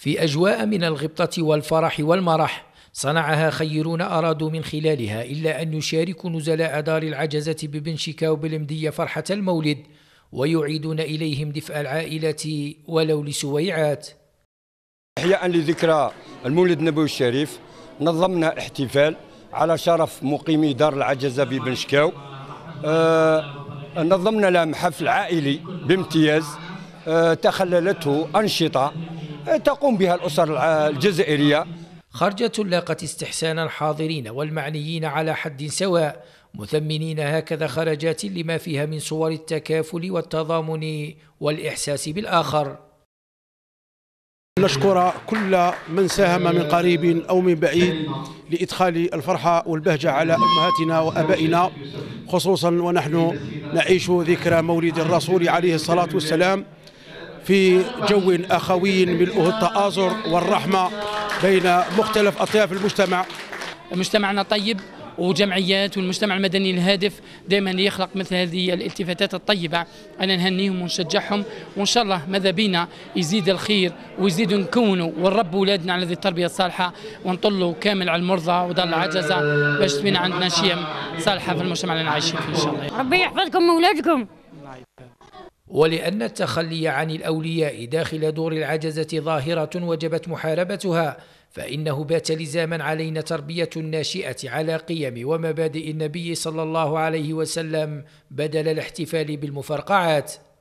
في أجواء من الغبطة والفرح والمرح صنعها خيرون أرادوا من خلالها إلا أن يشاركوا نزلاء دار العجزة ببن شيكاو بالمدية فرحة المولد، ويعيدون إليهم دفء العائلة ولو لسويعات. إحياء لذكرى المولد النبوي الشريف نظمنا احتفال على شرف مقيمي دار العجزة ببن شيكاو. نظمنا لهم حفل عائلي بامتياز تخللته أنشطة تقوم بها الأسر الجزائرية. خرجت لاقت استحسان الحاضرين والمعنيين على حد سواء، مثمنين هكذا خرجات لما فيها من صور التكافل والتضامن والإحساس بالآخر. نشكر كل من ساهم من قريب أو من بعيد لإدخال الفرحة والبهجة على أمهاتنا وأبائنا، خصوصا ونحن نعيش ذكرى مولد الرسول عليه الصلاة والسلام في جو أخوي ملؤه التآزر والرحمة بين مختلف أطياف المجتمع. مجتمعنا طيب وجمعيات والمجتمع المدني الهادف دائما يخلق مثل هذه الالتفاتات الطيبة. أنا نهنيهم ونشجعهم، وإن شاء الله ماذا بينا يزيد الخير ويزيدوا نكونوا ونربوا أولادنا على ذي التربية الصالحة ونطلوا كامل على المرضى ودار العجزة باش تبين عندنا شيم صالحة في المجتمع اللي عايشين فيه إن شاء الله. ربي يحفظكم وأولادكم. ولأن التخلي عن الأولياء داخل دور العجزة ظاهرة وجبت محاربتها، فإنه بات لزاما علينا تربية الناشئة على قيم ومبادئ النبي صلى الله عليه وسلم بدل الاحتفال بالمفرقعات.